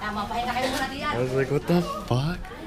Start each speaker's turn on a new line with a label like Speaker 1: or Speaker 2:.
Speaker 1: Tama, pahinga kayo muna diyan.
Speaker 2: I was like, what the fuck?